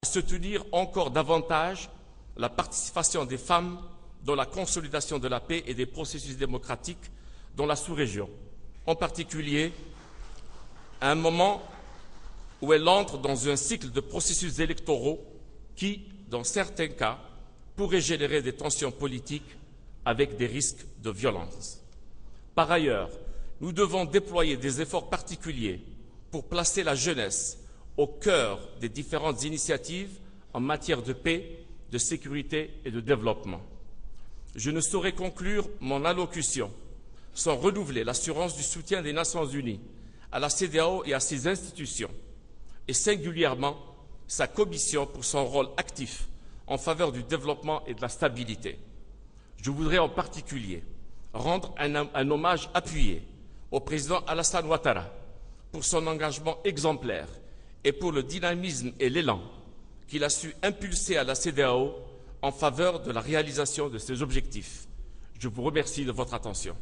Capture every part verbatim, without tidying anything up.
soutenir encore davantage la participation des femmes dans la consolidation de la paix et des processus démocratiques dans la sous-région, en particulier à un moment où elle entre dans un cycle de processus électoraux qui, dans certains cas, pourraient générer des tensions politiques avec des risques de violence. Par ailleurs, nous devons déployer des efforts particuliers pour placer la jeunesse au cœur des différentes initiatives en matière de paix, de sécurité et de développement. Je ne saurais conclure mon allocution sans renouveler l'assurance du soutien des Nations Unies à la C E D E A O et à ses institutions, et singulièrement sa commission pour son rôle actif en faveur du développement et de la stabilité. Je voudrais en particulier rendre un, un hommage appuyé au président Alassane Ouattara pour son engagement exemplaire et pour le dynamisme et l'élan qu'il a su impulser à la C E D E A O en faveur de la réalisation de ses objectifs. Je vous remercie de votre attention.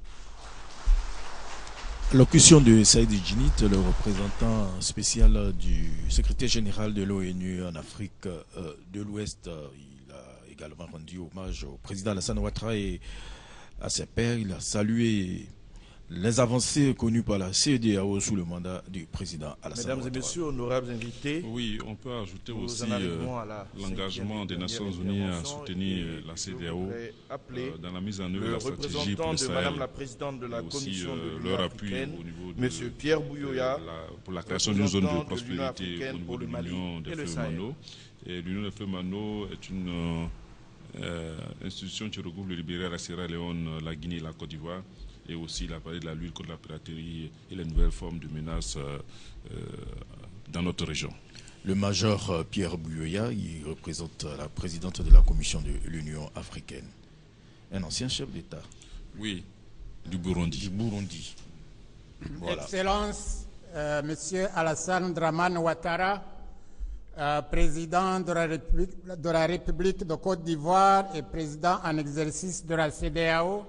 Allocution de Saïd Djinit, le représentant spécial du secrétaire général de l'ONU en Afrique euh, de l'Ouest. Il a également rendu hommage au président Alassane Ouattara et à ses pairs. Il a salué les avancées connues par la C E D E A O sous le mandat du président Alassane Ouattara. Mesdames et messieurs, honorables invités, oui, on peut ajouter aussi euh, l'engagement des Nations Unies à soutenir la C E D E A O euh, dans la mise en œuvre de la stratégie pour le Sahel, de Madame la Présidente de la Commission aussi, euh, de leur appui au niveau de, Monsieur Pierre Bouyoya, de la, pour la création d'une zone de prospérité au niveau de l'Union des Feux Mano. Et l'Union des Feux Mano est une euh, institution qui regroupe le Libéria, la Sierra Leone, la Guinée et la Côte d'Ivoire, et aussi il a parlé de la lutte contre la piraterie et les nouvelles formes de menaces euh, euh, dans notre région. Le major Pierre Bouyoya, il représente la présidente de la Commission de l'Union africaine. Un ancien chef d'État. Oui, du Burundi. Du Burundi. Voilà. Excellence, euh, Monsieur Alassane Dramane Ouattara, euh, président de la, République, de la République de Côte d'Ivoire et président en exercice de la C E D E A O.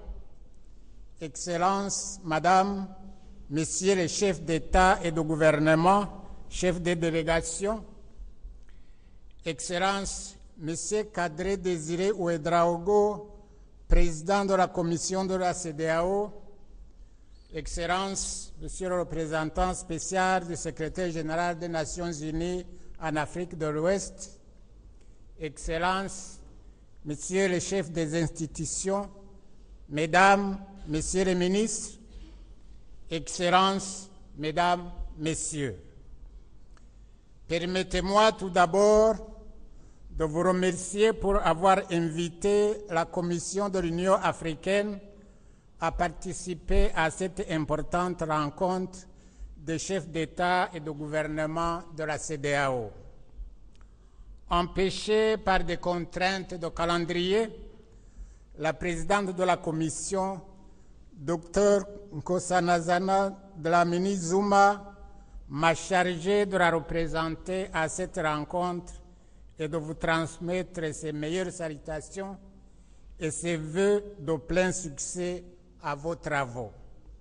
Excellences, Madame, Messieurs les chefs d'État et de gouvernement, chefs des délégations, Excellences, Monsieur Kadri Désiré Ouédraogo, président de la commission de la C E D E A O, Excellences, Monsieur le représentant spécial du secrétaire général des Nations Unies en Afrique de l'Ouest, Excellences, Messieurs les chefs des institutions, Mesdames, Messieurs les ministres, Excellences, Mesdames, Messieurs, permettez-moi tout d'abord de vous remercier pour avoir invité la Commission de l'Union africaine à participer à cette importante rencontre des chefs d'État et de gouvernement de la C E D E A O. Empêchée par des contraintes de calendrier, la présidente de la Commission, Docteur Nkosazana Dlamini Zuma, m'a chargé de la représenter à cette rencontre et de vous transmettre ses meilleures salutations et ses vœux de plein succès à vos travaux.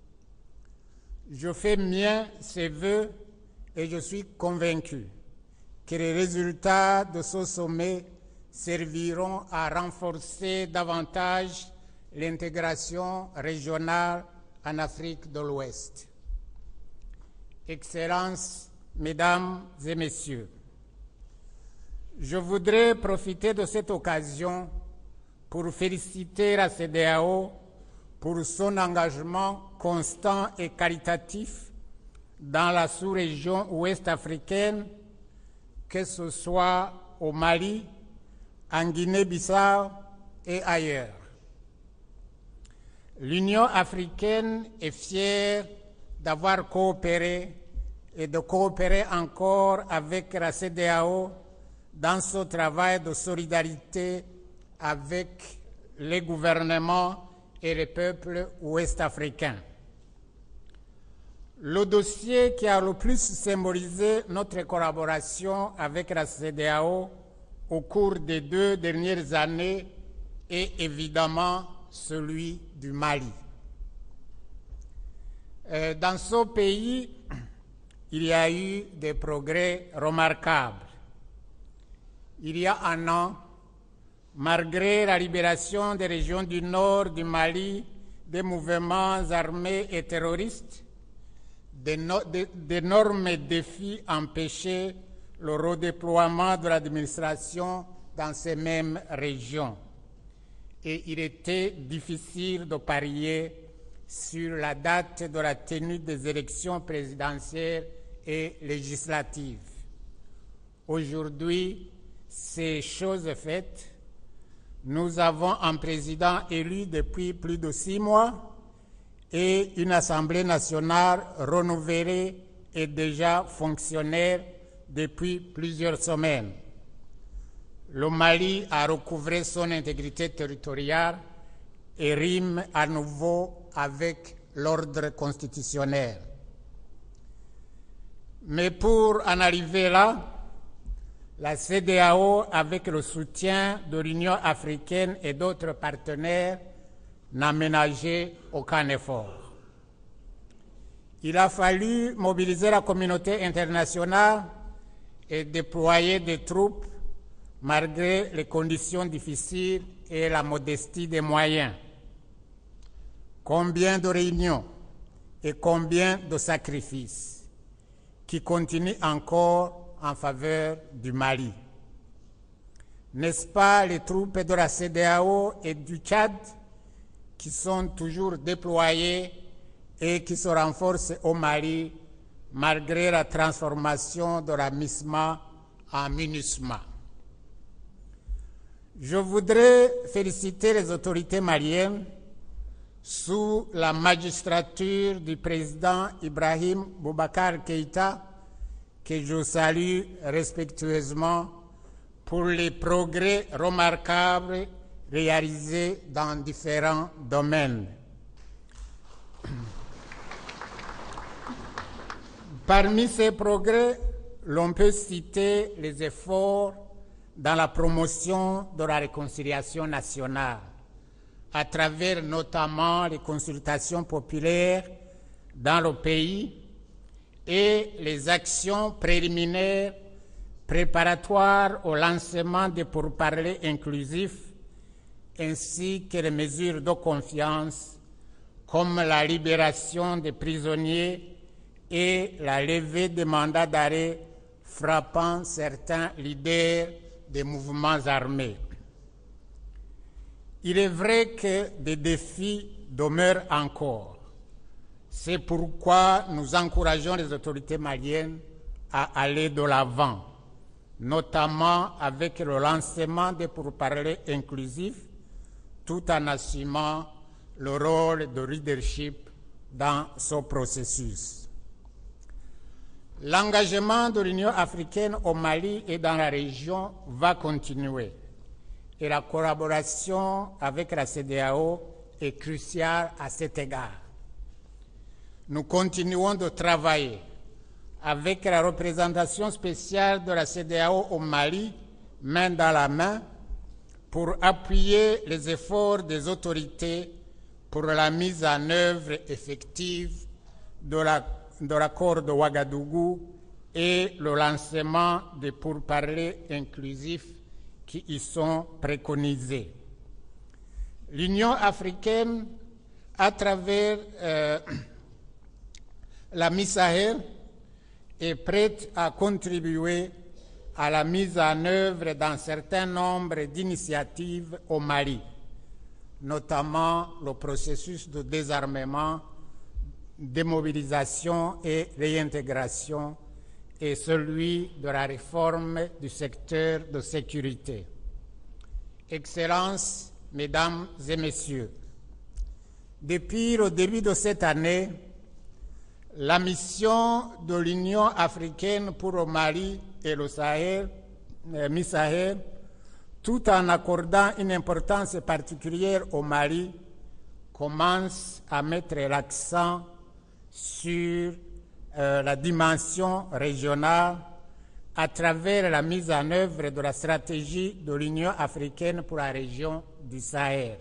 Je fais miens ces vœux et je suis convaincu que les résultats de ce sommet serviront à renforcer davantage l'intégration régionale en Afrique de l'Ouest. Excellences, Mesdames et Messieurs, je voudrais profiter de cette occasion pour féliciter la C E D E A O pour son engagement constant et qualitatif dans la sous-région ouest-africaine, que ce soit au Mali, en Guinée-Bissau et ailleurs. L'Union africaine est fière d'avoir coopéré et de coopérer encore avec la C E D E A O dans ce travail de solidarité avec les gouvernements et les peuples ouest-africains. Le dossier qui a le plus symbolisé notre collaboration avec la C E D E A O au cours des deux dernières années est évidemment celui du Mali. Euh, dans ce pays, il y a eu des progrès remarquables. il y a un an, malgré la libération des régions du nord du Mali des mouvements armés et terroristes, d'énormes défis empêchaient le redéploiement de l'administration dans ces mêmes régions. Et il était difficile de parier sur la date de la tenue des élections présidentielles et législatives. Aujourd'hui, c'est chose faite. Nous avons un président élu depuis plus de six mois et une Assemblée nationale renouvelée et déjà fonctionnaire depuis plusieurs semaines. Le Mali a recouvré son intégrité territoriale et rime à nouveau avec l'ordre constitutionnel. Mais pour en arriver là, la C E D E A O, avec le soutien de l'Union africaine et d'autres partenaires, n'a ménagé aucun effort. Il a fallu mobiliser la communauté internationale et déployer des troupes malgré les conditions difficiles et la modestie des moyens. Combien de réunions et combien de sacrifices qui continuent encore en faveur du Mali. N'est-ce pas les troupes de la C E D E A O et du Tchad qui sont toujours déployées et qui se renforcent au Mali malgré la transformation de la MISMA en MINUSMA? Je voudrais féliciter les autorités maliennes sous la magistrature du président Ibrahim Boubacar Keïta, que je salue respectueusement pour les progrès remarquables réalisés dans différents domaines. Parmi ces progrès, l'on peut citer les efforts dans la promotion de la réconciliation nationale, à travers notamment les consultations populaires dans le pays et les actions préliminaires préparatoires au lancement des pourparlers inclusifs, ainsi que les mesures de confiance comme la libération des prisonniers et la levée des mandats d'arrêt frappant certains leaders des mouvements armés. Il est vrai que des défis demeurent encore. C'est pourquoi nous encourageons les autorités maliennes à aller de l'avant, notamment avec le lancement des pourparlers inclusifs, tout en assumant le rôle de leadership dans ce processus. L'engagement de l'Union africaine au Mali et dans la région va continuer et la collaboration avec la C E D E A O est cruciale à cet égard. Nous continuons de travailler avec la représentation spéciale de la C E D E A O au Mali, main dans la main, pour appuyer les efforts des autorités pour la mise en œuvre effective de la de l'accord de Ouagadougou et le lancement des pourparlers inclusifs qui y sont préconisés. L'Union africaine, à travers euh, la MISAHEL, est prête à contribuer à la mise en œuvre d'un certain nombre d'initiatives au Mali, notamment le processus de désarmement, démobilisation et réintégration et celui de la réforme du secteur de sécurité. Excellences, Mesdames et Messieurs, depuis le début de cette année, la mission de l'Union africaine pour le Mali et le Sahel, euh, MISAHEL, tout en accordant une importance particulière au Mali, commence à mettre l'accent sur euh, la dimension régionale à travers la mise en œuvre de la stratégie de l'Union africaine pour la région du Sahel.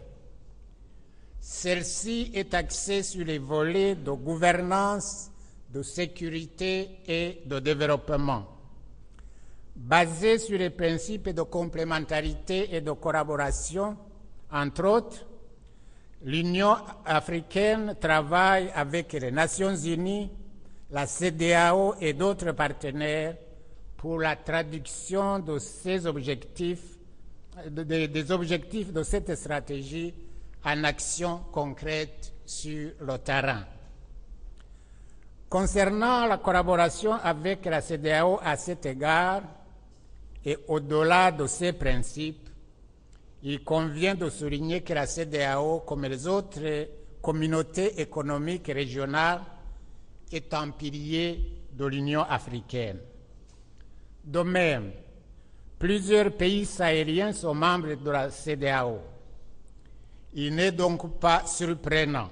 Celle-ci est axée sur les volets de gouvernance, de sécurité et de développement. Basé sur les principes de complémentarité et de collaboration, entre autres, l'Union africaine travaille avec les Nations unies, la C E D E A O et d'autres partenaires pour la traduction de ces objectifs, de, de, des objectifs de cette stratégie en actions concrètes sur le terrain. Concernant la collaboration avec la C E D E A O à cet égard, et au-delà de ces principes, il convient de souligner que la C E D E A O, comme les autres communautés économiques régionales, est un pilier de l'Union africaine. De même, plusieurs pays sahéliens sont membres de la C E D E A O. Il n'est donc pas surprenant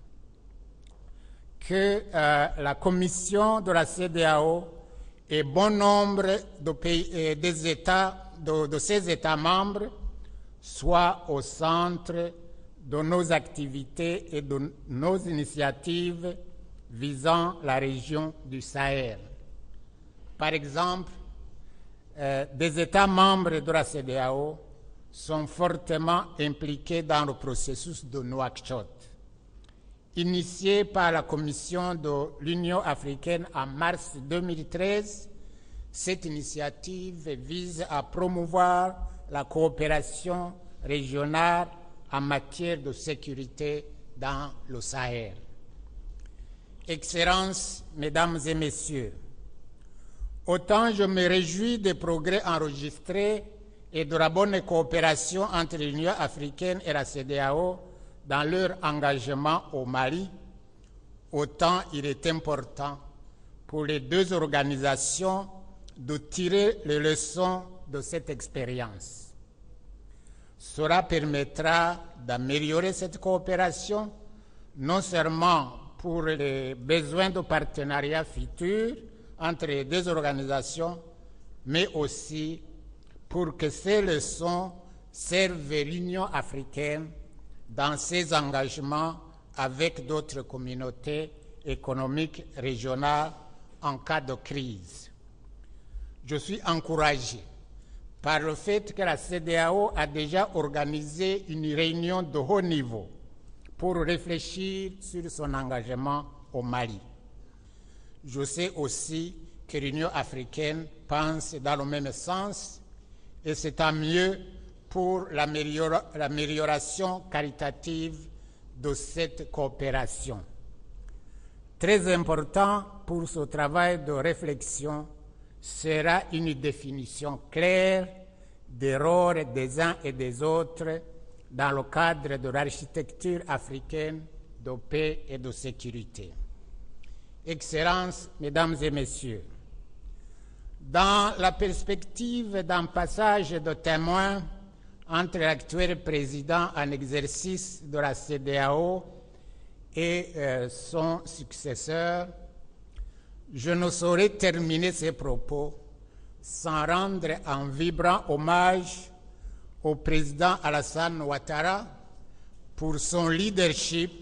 que euh, la commission de la C E D E A O et bon nombre de pays, euh, des États, de, de ces États membres soient au centre de nos activités et de nos initiatives visant la région du Sahel. Par exemple, euh, des États membres de la C E D E A O sont fortement impliqués dans le processus de Nouakchott. Initié par la Commission de l'Union africaine en mars deux mille treize, cette initiative vise à promouvoir la coopération régionale en matière de sécurité dans le Sahel. Excellences, Mesdames et Messieurs, autant je me réjouis des progrès enregistrés et de la bonne coopération entre l'Union africaine et la C E D E A O dans leur engagement au Mali, autant il est important pour les deux organisations de tirer les leçons de cette expérience. Cela permettra d'améliorer cette coopération, non seulement pour les besoins de partenariat futurs entre les deux organisations, mais aussi pour que ces leçons servent l'Union africaine dans ses engagements avec d'autres communautés économiques régionales en cas de crise. Je suis encouragé par le fait que la C E D E A O a déjà organisé une réunion de haut niveau pour réfléchir sur son engagement au Mali. Je sais aussi que l'Union africaine pense dans le même sens et c'est tant mieux pour l'amélioration qualitative de cette coopération. Très important pour ce travail de réflexion sera une définition claire des rôles des uns et des autres dans le cadre de l'architecture africaine de paix et de sécurité. Excellences, Mesdames et Messieurs, dans la perspective d'un passage de témoin entre l'actuel président en exercice de la C E D E A O et euh, son successeur, je ne saurais terminer ces propos sans rendre un vibrant hommage au président Alassane Ouattara pour son leadership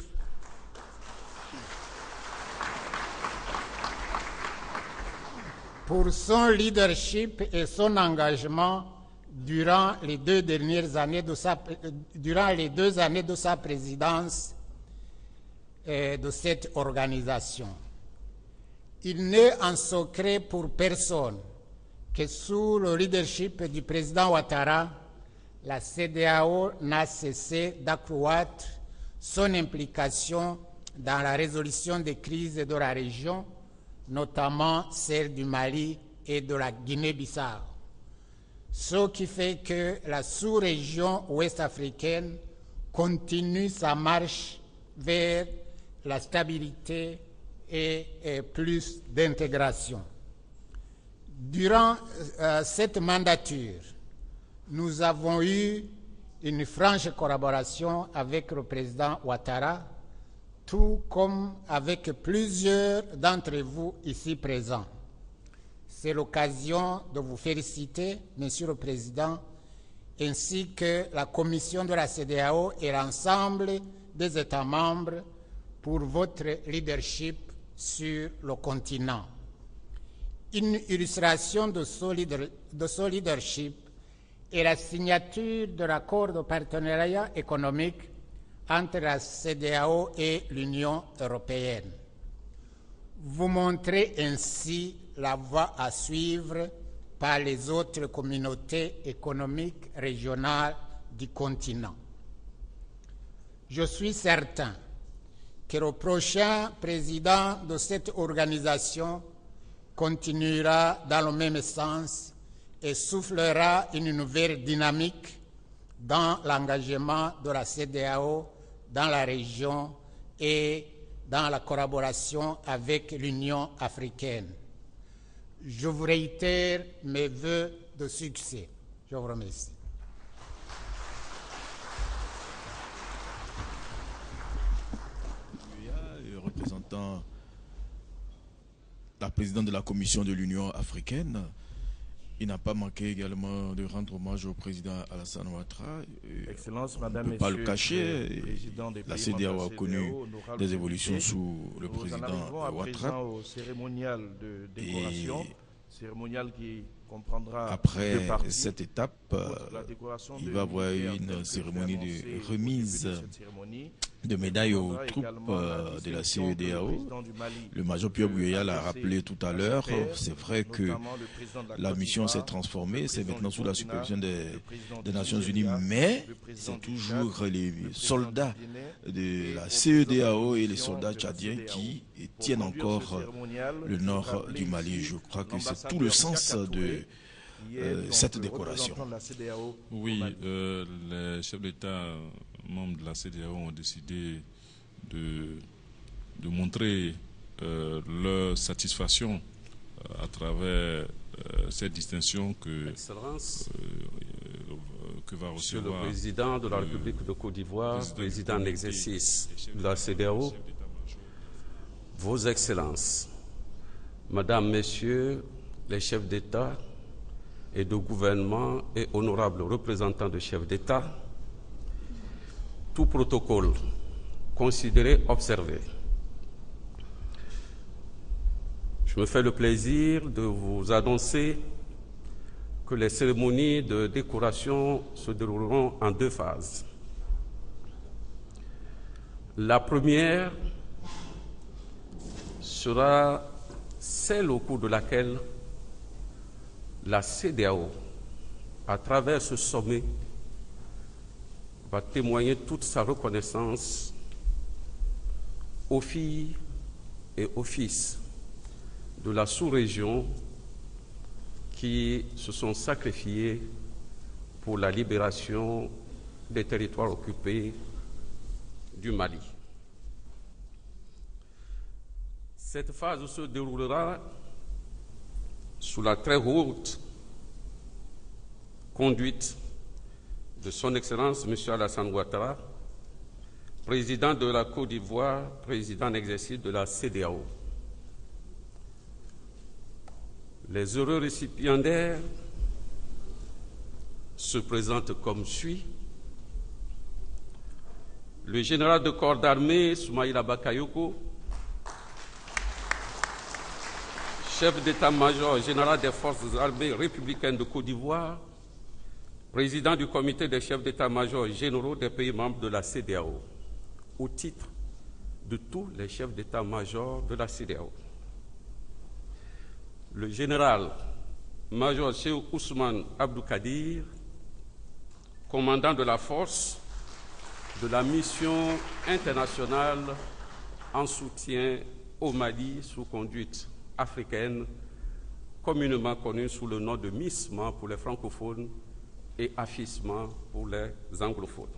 pour son leadership et son engagement durant les deux dernières années de sa, durant les deux années de sa présidence euh, de cette organisation. Il n'est un secret pour personne que sous le leadership du président Ouattara, la C E D E A O n'a cessé d'accroître son implication dans la résolution des crises de la région, notamment celle du Mali et de la Guinée-Bissau. Ce qui fait que la sous-région ouest-africaine continue sa marche vers la stabilité et, et plus d'intégration. Durant euh, cette mandature, nous avons eu une franche collaboration avec le président Ouattara, tout comme avec plusieurs d'entre vous ici présents. C'est l'occasion de vous féliciter, Monsieur le Président, ainsi que la Commission de la C E D E A O et l'ensemble des États membres pour votre leadership sur le continent. une illustration de son leadership est la signature de l'accord de partenariat économique entre la C E D E A O et l'Union européenne. Vous montrez ainsi la voie à suivre par les autres communautés économiques régionales du continent. Je suis certain que le prochain président de cette organisation continuera dans le même sens et soufflera une nouvelle dynamique dans l'engagement de la C E D E A O dans la région et dans la collaboration avec l'Union africaine. Je vous réitère mes vœux de succès. Je vous remercie. Représentant la présidente de la Commission de l'Union africaine, il n'a pas manqué également de rendre hommage au président Alassane Ouattara. Excellence, Madame, on ne peut pas le cacher. La C E D E A O a connu des évolutions sous le président Ouattara. Au cérémonial de décoration, et cérémonial qui comprendra après cette étape, il va y avoir une cérémonie de remise de médailles aux troupes de la C E D E A O. Le major Pierre Bouyoya l'a rappelé tout à l'heure. C'est vrai que la mission s'est transformée, c'est maintenant sous la supervision des, des Nations Unies, mais c'est toujours les soldats de la C E D E A O et les soldats tchadiens qui tiennent encore le nord du Mali. Je crois que c'est tout le sens de euh, cette décoration. Oui, euh, les chefs d'État membres de la C E D E A O ont décidé de, de montrer euh, leur satisfaction euh, à travers euh, cette distinction que, Excellence, euh, que va Monsieur recevoir le Président de la République de Côte d'Ivoire, Président en exercice de la C E D E A O, Vos Excellences, Madame, Messieurs les chefs d'État et de gouvernement et honorables représentants de chefs d'État, tout protocole considéré, observé. Je me fais le plaisir de vous annoncer que les cérémonies de décoration se dérouleront en deux phases. La première sera celle au cours de laquelle la C E D E A O, à travers ce sommet, va témoigner toute sa reconnaissance aux filles et aux fils de la sous-région qui se sont sacrifiés pour la libération des territoires occupés du Mali. Cette phase se déroulera sous la très haute conduite de Son Excellence M. Alassane Ouattara, président de la Côte d'Ivoire, président en exercice de la C E D E A O. Les heureux récipiendaires se présentent comme suit. Le général de corps d'armée Soumaïla Bakayoko, chef d'état-major général des forces armées républicaines de Côte d'Ivoire, président du comité des chefs d'état-major généraux des pays membres de la C E D E A O, au titre de tous les chefs d'état-major de la C E D E A O. Le général-major Cheikh Ousmane Abdou Kadir, commandant de la force de la mission internationale en soutien au Mali sous conduite africaine, communément connue sous le nom de MISMA pour les francophones et AFISMA pour les anglophones.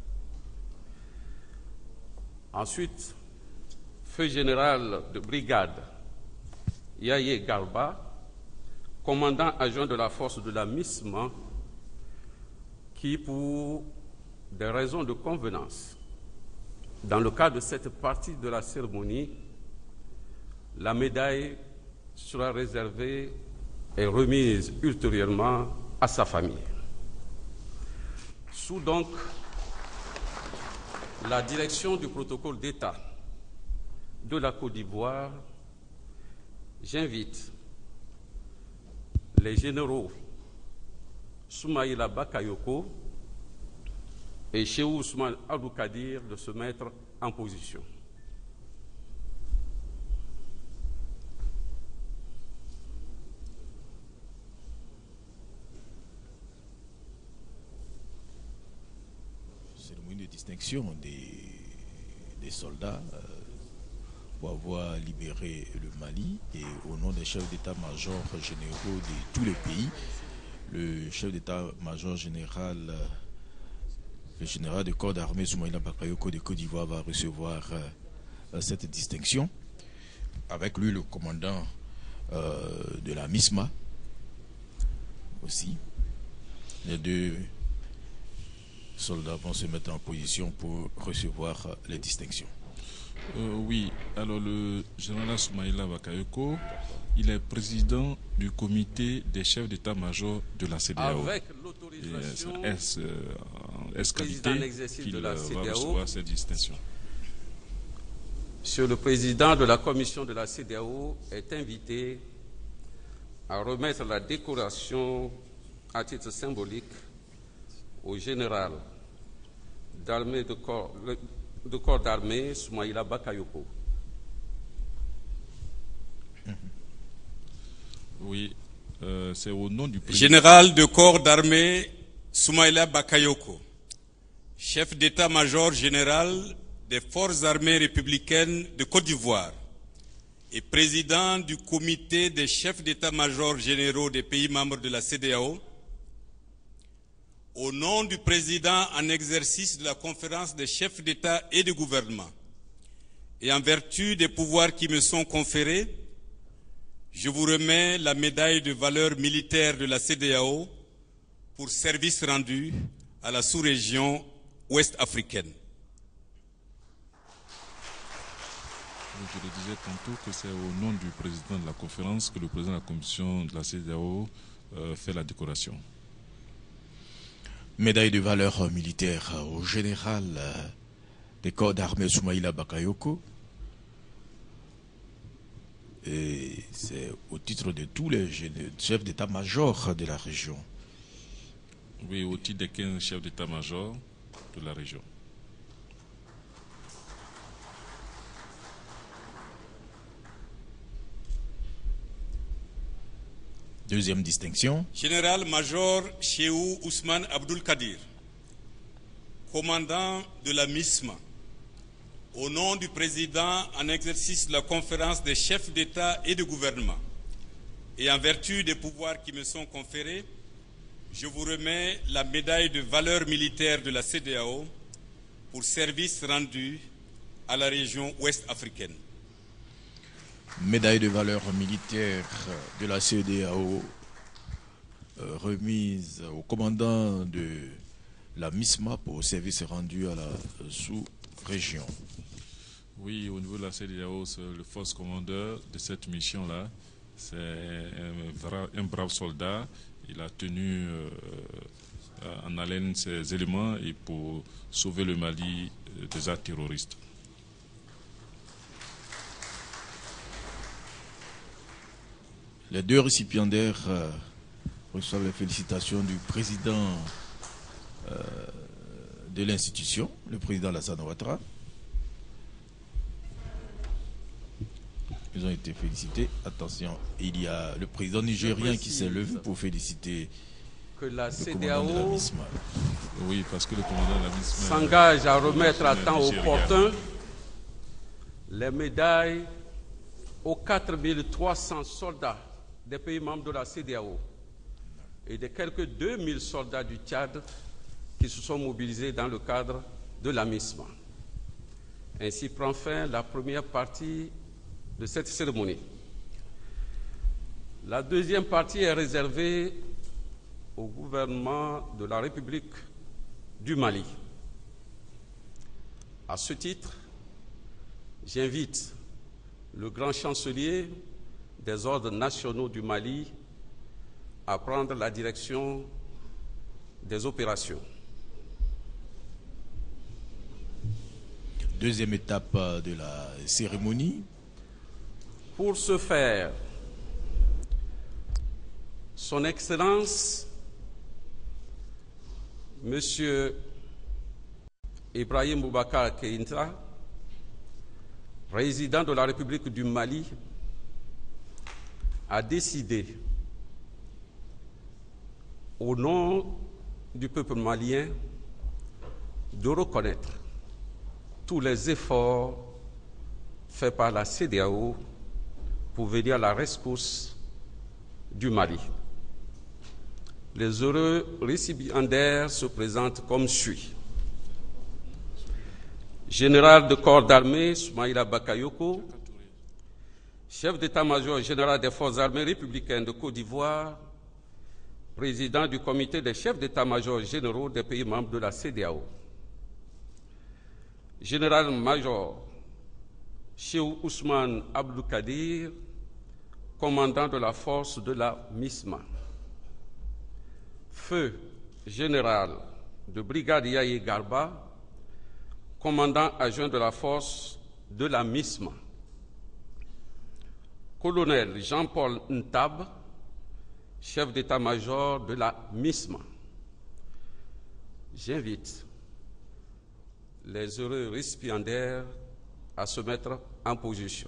Ensuite, feu général de brigade Yaye Garba, commandant adjoint de la force de la MISMA, qui, pour des raisons de convenance, dans le cadre de cette partie de la cérémonie, la médaille sera réservée et remise ultérieurement à sa famille. Sous donc la direction du protocole d'État de la Côte d'Ivoire, j'invite les généraux Soumaïla Bakayoko et Cheikh Ousmane Abdou Kadir de se mettre en position. Cérémonie de distinction des, des soldats euh, pour avoir libéré le Mali, et au nom des chefs d'état-major généraux de tous les pays, le chef d'état-major général, le général de corps d'armée Soumaïla Bakayoko de Côte d'Ivoire va recevoir euh, cette distinction. Avec lui, le commandant euh, de la MISMA aussi. Les deux soldats vont se mettre en position pour recevoir les distinctions. Euh, oui, alors le général Soumaïla Bakayoko, il est président du comité des chefs d'état-major de la C D A O. Avec l'autorisation est euh, président qu'il de la C D A O, va recevoir cette distinction. Monsieur le président de la commission de la C D A O est invité à remettre la décoration à titre symbolique au général d'armée de corps, de corps d'armée Soumaïla Bakayoko. Oui, euh, c'est au nom du président. Général de corps d'armée Soumaïla Bakayoko, chef d'état-major général des forces armées républicaines de Côte d'Ivoire et président du comité des chefs d'état-major généraux des pays membres de la C D A O, au nom du président en exercice de la conférence des chefs d'État et de gouvernement, et en vertu des pouvoirs qui me sont conférés, je vous remets la médaille de valeur militaire de la C D A O pour service rendu à la sous-région ouest africaine. Je le disais tantôt que c'est au nom du président de la conférence que le président de la commission de la C D A O euh, fait la décoration. Médaille de valeur militaire au général des corps d'armée Soumaïla Bakayoko. Et c'est au titre de tous les chefs d'état-major de la région. Oui, au titre des quinze chefs d'état-major de la région. Deuxième distinction. Général-major Cheikh Ousmane Abdou Kadir, commandant de la MISMA, au nom du président en exercice de la conférence des chefs d'État et de gouvernement, et en vertu des pouvoirs qui me sont conférés, je vous remets la médaille de valeur militaire de la C D A O pour service rendu à la région ouest africaine. Médaille de valeur militaire de la C D A O euh, remise au commandant de la MISMA pour service rendu à la sous-région. Oui, au niveau de la C D A O, le force commandeur de cette mission-là, c'est un, un brave soldat. Il a tenu euh, en haleine ses éléments et pour sauver le Mali des actes terroristes. Les deux récipiendaires euh, reçoivent les félicitations du président euh, de l'institution, le président Alassane Ouattara. Ils ont été félicités. Attention, il y a le président nigérien qui s'est levé pour féliciter que la le C D A O commandant de la MISMA. Oui, parce que le commandant de la MISMA s'engage à remettre à temps opportun les médailles aux quatre mille trois cents soldats des pays membres de la C D A O et des quelques deux mille soldats du Tchad qui se sont mobilisés dans le cadre de la MISMA. Ainsi prend fin la première partie de cette cérémonie. La deuxième partie est réservée au gouvernement de la République du Mali. À ce titre, j'invite le grand chancelier des ordres nationaux du Mali à prendre la direction des opérations. Deuxième étape de la cérémonie. Pour ce faire, Son Excellence, Monsieur Ibrahim Boubacar Keïta, président de la République du Mali, a décidé, au nom du peuple malien, de reconnaître tous les efforts faits par la C E D E A O pour venir à la rescousse du Mali. Les heureux récipiendaires se présentent comme suit. Général de corps d'armée Soumaïla Bakayoko, chef d'état-major général des forces armées républicaines de Côte d'Ivoire, président du comité des chefs d'état-major généraux des pays membres de la C E D E A O. Général-major Cheikh Ousmane Abdou Kadir, commandant de la force de la MISMA. Feu général de brigade Yaye Garba, commandant adjoint de la force de la MISMA. Colonel Jean-Paul Ntab, chef d'état-major de la MISMA. J'invite les heureux récipiendaires à se mettre en position.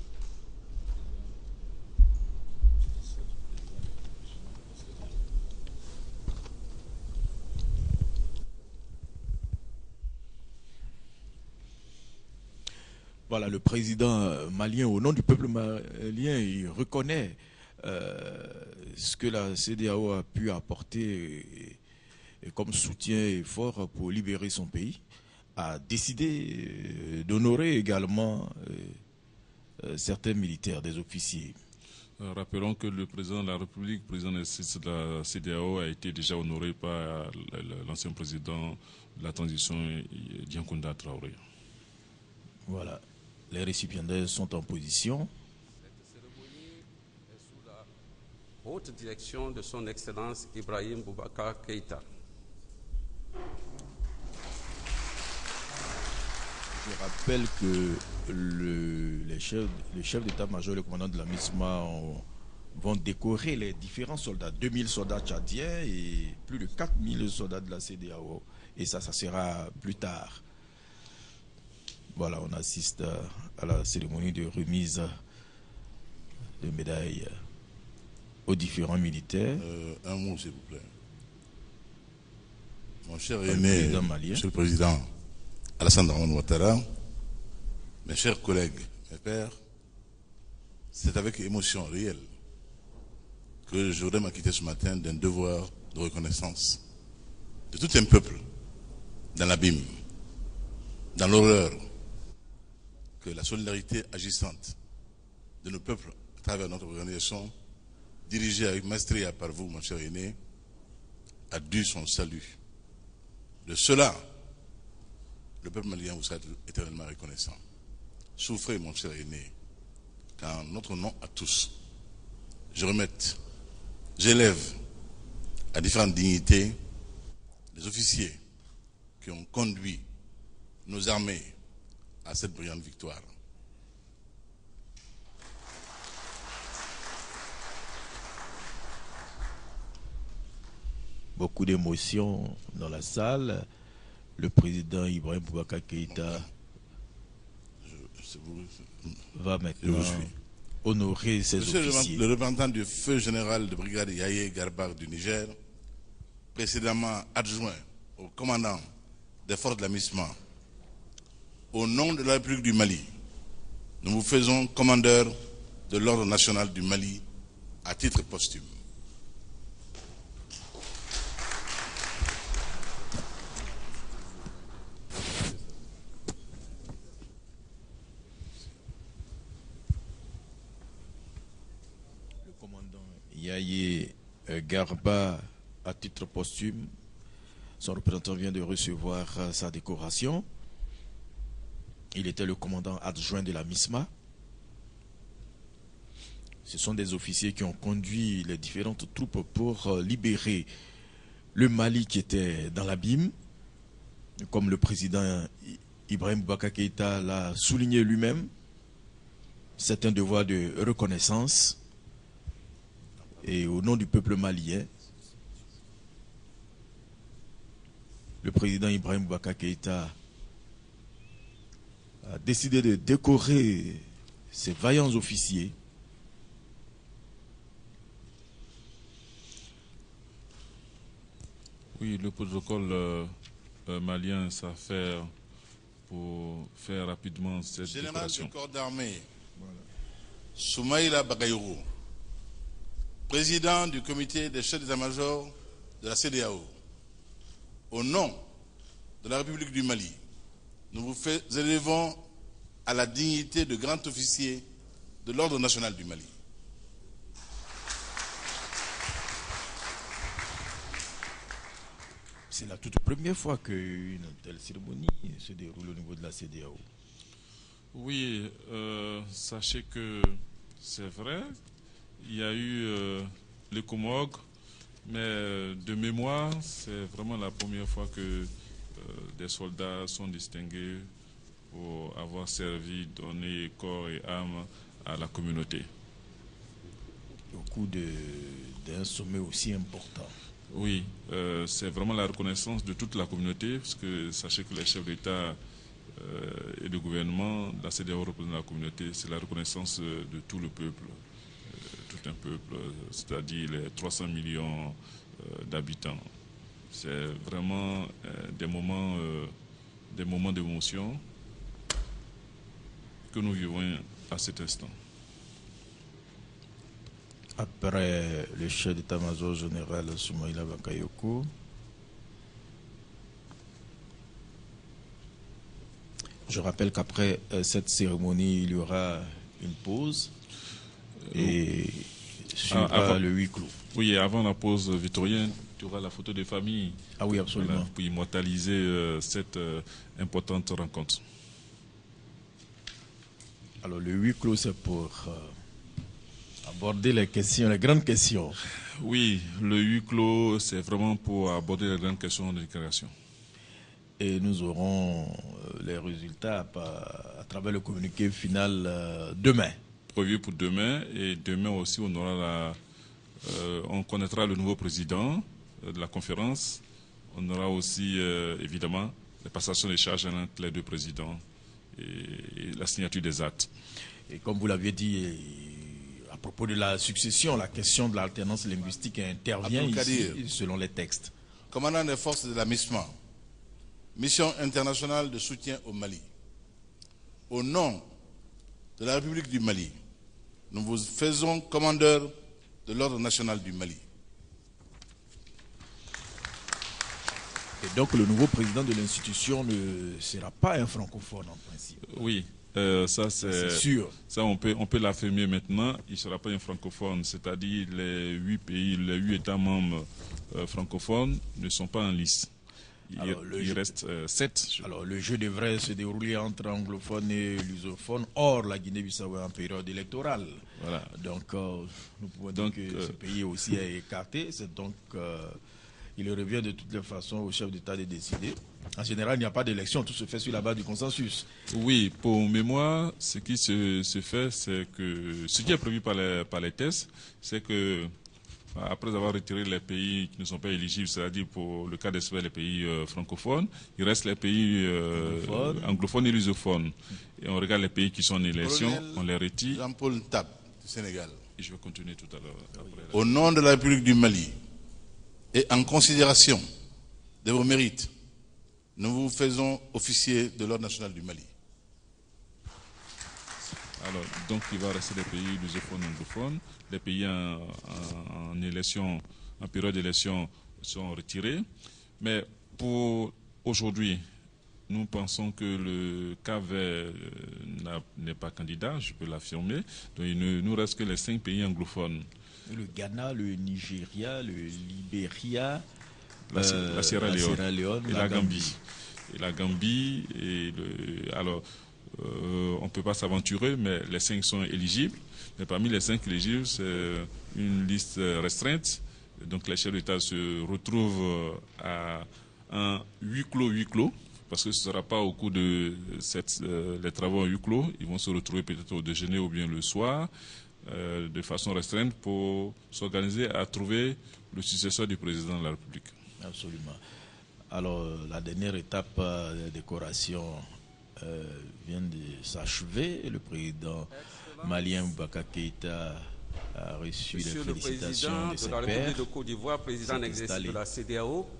Voilà, le président malien, au nom du peuple malien, il reconnaît euh, ce que la C E D E A O a pu apporter et, et comme soutien et fort pour libérer son pays, a décidé euh, d'honorer également euh, euh, certains militaires, des officiers. Euh, rappelons que le président de la République, président de la C E D E A O, a été déjà honoré par l'ancien président de la transition, Diankounda Traoré. Voilà. Les récipiendaires sont en position. Cette cérémonie est sous la haute direction de son Excellence Ibrahim Boubacar Keïta. Je rappelle que le, les chefs, le chef d'état-major et le commandant de la MISMA ont, vont décorer les différents soldats, deux mille soldats tchadiens et plus de quatre mille soldats de la C E D E A O. Et ça, ça sera plus tard. Voilà, on assiste à la cérémonie de remise de médailles aux différents militaires. Euh, un mot, s'il vous plaît. Mon cher aîné, Monsieur le Président Alassane Dramane Ouattara, mes chers collègues, mes pères, c'est avec émotion réelle que je voudrais m'acquitter ce matin d'un devoir de reconnaissance de tout un peuple dans l'abîme, dans l'horreur, que la solidarité agissante de nos peuples à travers notre organisation, dirigée avec maestria par vous, mon cher aîné, a dû son salut. De cela, le peuple malien vous sera éternellement reconnaissant. Souffrez, mon cher aîné, qu'en notre nom à tous, je remette, j'élève à différentes dignités les officiers qui ont conduit nos armées à cette brillante victoire. Beaucoup d'émotions dans la salle. Le président Ibrahim Boubacar Keïta va maintenant honorer ses Monsieur officiers. Le représentant du feu général de brigade Yaye Garba du Niger, précédemment adjoint au commandant des forces de la MISMA, au nom de la République du Mali, nous vous faisons commandeur de l'ordre national du Mali à titre posthume. Le commandant Yaye Garba à titre posthume, son représentant vient de recevoir sa décoration. Il était le commandant adjoint de la MISMA. Ce sont des officiers qui ont conduit les différentes troupes pour libérer le Mali qui était dans l'abîme. Comme le président Ibrahim Boubacar Keïta l'a souligné lui-même, c'est un devoir de reconnaissance et au nom du peuple malien, le président Ibrahim Boubacar Keïta a décidé de décorer ses vaillants officiers Oui, le protocole euh, euh, malien s'affaire pour faire rapidement cette Général déclaration. du corps d'armée, voilà. Soumaïla Bagayoro, président du comité des chefs d'état-major de la C E D E A O, au nom de la République du Mali, nous vous fait, élevons à la dignité de grand officier de l'Ordre national du Mali. C'est la toute première fois qu'une telle cérémonie se déroule au niveau de la C E D E A O. Oui, euh, sachez que c'est vrai, il y a eu euh, les Comores, mais de mémoire, c'est vraiment la première fois que euh, des soldats sont distingués pour avoir servi, donné corps et âme à la communauté. Au cours d'un sommet aussi important. Oui, euh, c'est vraiment la reconnaissance de toute la communauté, parce que sachez que les chefs d'État euh, et de gouvernement, la C E D E A O représente la communauté, c'est la reconnaissance de tout le peuple, euh, tout un peuple, c'est-à-dire les trois cents millions euh, d'habitants. C'est vraiment euh, des moments, euh, des moments d'émotion que nous vivons à cet instant. Après le chef d'état-major général Soumaïla Bakayoko, je rappelle qu'après euh, cette cérémonie, il y aura une pause et suivra avant, le huis clos. Oui, et avant la pause victorienne, tu auras la photo de famille. Ah oui, absolument. Voilà, pour immortaliser euh, cette euh, importante rencontre. Alors le huis clos, c'est pour euh, aborder les questions, les grandes questions. Oui, le huis clos, c'est vraiment pour aborder les grandes questions de déclaration. Et nous aurons euh, les résultats à, à travers le communiqué final euh, demain. Prévu pour demain, et demain aussi on aura la, euh, on connaîtra le nouveau président euh, de la conférence. On aura aussi euh, évidemment la passation des charges entre les deux présidents et, et la signature des actes. Et comme vous l'aviez dit, à propos de la succession, la question de l'alternance linguistique intervient ici selon les textes. Commandant des forces de la MISMA, mission internationale de soutien au Mali. Au nom de la République du Mali, nous vous faisons commandeur de l'Ordre national du Mali. Et donc le nouveau président de l'institution ne sera pas un francophone en principe. Oui, euh, ça c'est sûr. Ça on peut on peut l'affirmer maintenant. Il ne sera pas un francophone, c'est-à-dire les huit pays, les huit États membres euh, francophones ne sont pas en lice. Il, alors, il jeu, reste euh, sept. Alors le jeu devrait se dérouler entre anglophones et lusophones hors la Guinée-Bissau en période électorale. Voilà. Donc euh, nous pouvons donc, dire que euh, ce pays aussi est écarté. C'est donc euh, il revient de toutes les façons au chef d'État de décider. En général, il n'y a pas d'élection, tout se fait sur la base du consensus. Oui, pour mémoire, ce qui se, se fait, c'est que ce qui est prévu par les, par les tests, c'est que après avoir retiré les pays qui ne sont pas éligibles, c'est-à-dire pour le cas d'espèce les pays euh, francophones, il reste les pays euh, anglophones. anglophones et lusophones. Et on regarde les pays qui sont en élection, on les retire. Jean-Paul Tab, du Sénégal. Et je vais continuer tout à l'heure. Au nom de la République du Mali, et en considération de vos mérites, nous vous faisons officier de l'Ordre national du Mali. Alors, donc, il va rester des pays lusophones, anglophones. Les pays en, en, en élection, en période d'élection, sont retirés. Mais pour aujourd'hui, nous pensons que le Cap-Vert n'est pas candidat, je peux l'affirmer. Donc, il ne nous reste que les cinq pays anglophones. Le Ghana, le Nigeria, le Libéria, la, euh, la Sierra, la Leone, Sierra Leone et la, la Gambie. Gambie. Et la Gambie, et le, alors, euh, on ne peut pas s'aventurer, mais les cinq sont éligibles. Mais parmi les cinq éligibles, c'est une liste restreinte. Donc les chefs d'État se retrouvent à un huis clos, huis clos, parce que ce ne sera pas au cours de cette, euh, les travaux en huis clos. Ils vont se retrouver peut-être au déjeuner ou bien le soir. euh, de façon restreinte pour s'organiser à trouver le successeur du président de la République. Absolument. Alors, la dernière étape euh, de décoration euh, vient de s'achever. Le président malien Boubacar Keïta a reçu Monsieur les félicitations le de ses président de la pairs. République de Côte d'Ivoire, président en exercice installé. de la C D A O,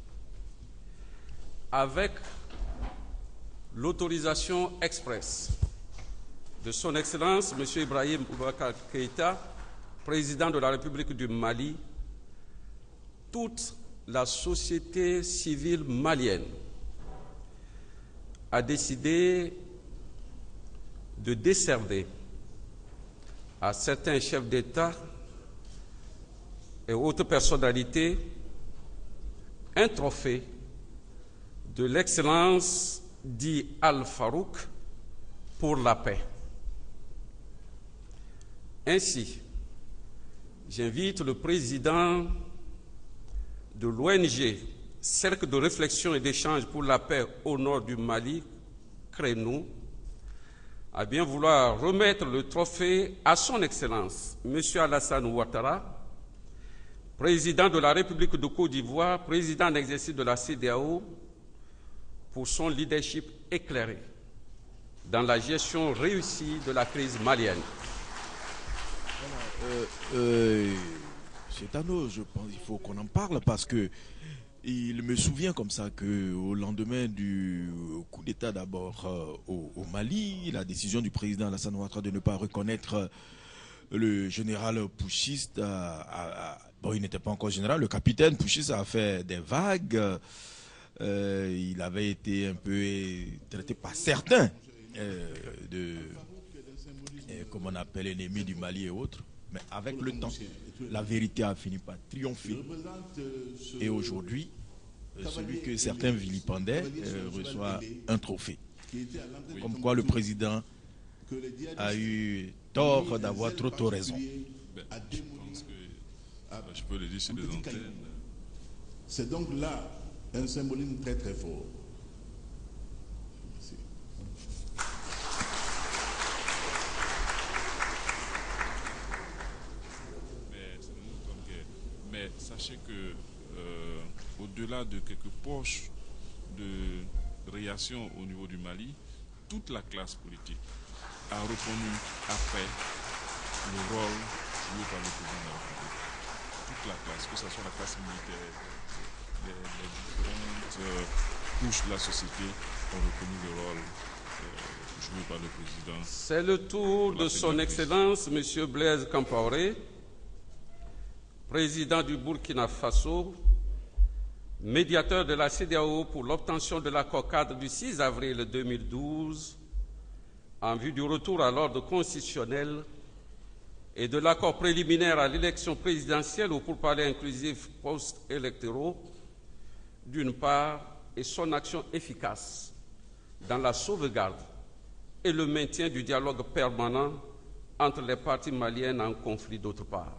avec l'autorisation expresse de son Excellence M. Ibrahim Boubacar Keïta, président de la République du Mali, toute la société civile malienne a décidé de décerner à certains chefs d'État et autres personnalités un trophée de l'excellence dit Al-Farouk pour la paix. Ainsi, j'invite le président de l'O N G Cercle de réflexion et d'échange pour la paix au nord du Mali, Crénou, à bien vouloir remettre le trophée à son Excellence, M. Alassane Ouattara, président de la République de Côte d'Ivoire, président en exercice de la C D A O, pour son leadership éclairé dans la gestion réussie de la crise malienne. Euh, euh, c'est à nous, je pense qu'il faut qu'on en parle parce que il me souvient comme ça qu'au lendemain du coup d'État d'abord euh, au, au Mali, la décision du président Alassane Ouattara de ne pas reconnaître le général Pouchiste, a, a, a, bon, il n'était pas encore général, le capitaine Pouchiste a fait des vagues. Euh, il avait été un peu traité par certains euh, de, euh, comme on appelle, ennemis du Mali et autres. Mais avec le temps, la vérité a fini par triompher. Et aujourd'hui, celui que certains vilipendaient euh, reçoit un trophée. Comme quoi le président a eu tort d'avoir trop tôt raison. Ben, je pense que je peux le dire sur les antennes. C'est donc là un symbolisme très très fort. Merci. Mais, mais sachez que euh, au-delà de quelques poches de réaction au niveau du Mali, toute la classe politique a reconnu après le rôle joué par le président de la République. Toute la classe, que ce soit la classe militaire, les, les différentes euh, couches de la société ont reconnu le rôle euh, joué par le président. C'est le tour de son Excellence, M. Blaise Compaoré, président du Burkina Faso, médiateur de la C D A O pour l'obtention de l'accord cadre du six avril deux mille douze en vue du retour à l'ordre constitutionnel et de l'accord préliminaire à l'élection présidentielle ou pourparlers inclusifs post-électoraux, d'une part, et son action efficace dans la sauvegarde et le maintien du dialogue permanent entre les parties maliennes en conflit, d'autre part.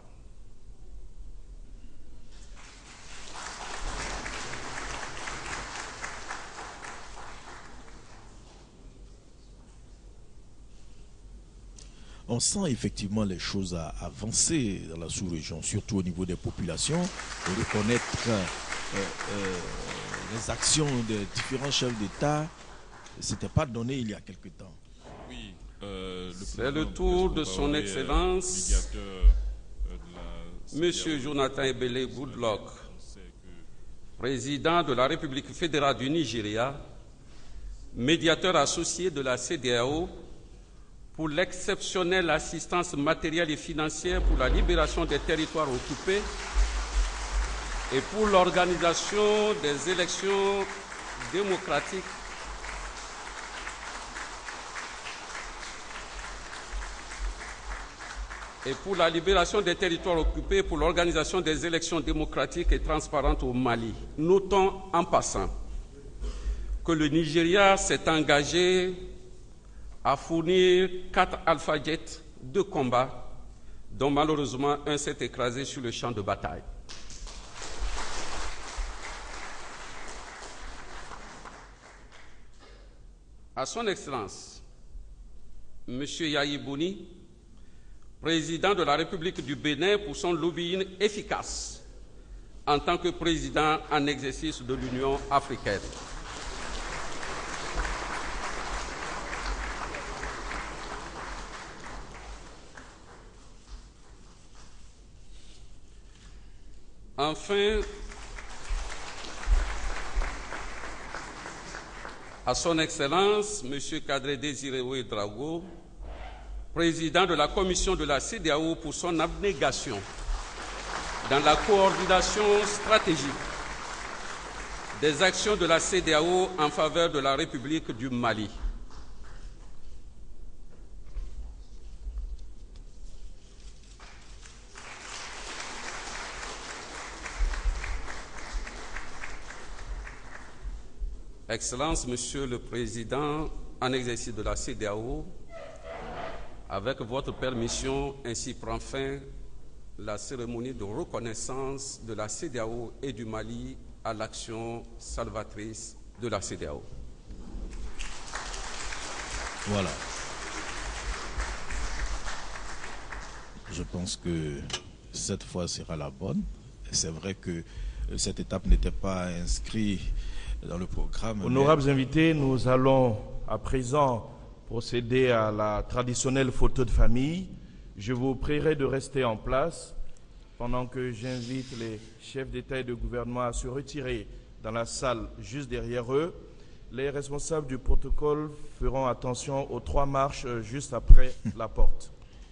On sent effectivement les choses à avancer dans la sous-région, surtout au niveau des populations, et reconnaître euh, euh, les actions des différents chefs d'État, ce n'était pas donné il y a quelque temps. Oui, euh, c'est le tour de son Excellence, M. Jonathan Ebele Goodluck, président de la République fédérale du Nigeria, médiateur associé de la C D A O, pour l'exceptionnelle assistance matérielle et financière pour la libération des territoires occupés et pour l'organisation des élections démocratiques et pour la libération des territoires occupés pour l'organisation des élections démocratiques et transparentes au Mali. Notons en passant que le Nigeria s'est engagé à fournir quatre Alpha Jets de combat, dont malheureusement un s'est écrasé sur le champ de bataille. À son Excellence, M. Yahi Bouni, président de la République du Bénin pour son lobbying efficace en tant que président en exercice de l'Union africaine. Enfin, à son Excellence, M. Kadre Désiré Ouédraogo, président de la Commission de la CEDEAO pour son abnégation dans la coordination stratégique des actions de la CEDEAO en faveur de la République du Mali. Excellence, Monsieur le Président en exercice de la CEDEAO, avec votre permission, ainsi prend fin la cérémonie de reconnaissance de la CEDEAO et du Mali à l'action salvatrice de la CEDEAO. Voilà. Je pense que cette fois sera la bonne. C'est vrai que cette étape n'était pas inscrite dans le programme. Honorables mais... invités, nous allons à présent procéder à la traditionnelle photo de famille. Je vous prierai de rester en place pendant que j'invite les chefs d'État et de gouvernement à se retirer dans la salle juste derrière eux. Les responsables du protocole feront attention aux trois marches juste après la porte.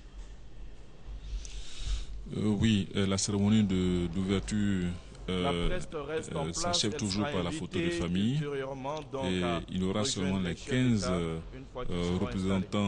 Euh, oui, euh, la cérémonie d'ouverture Euh, euh, s'achève toujours par la photo de famille et il y aura seulement les quinze euh, représentants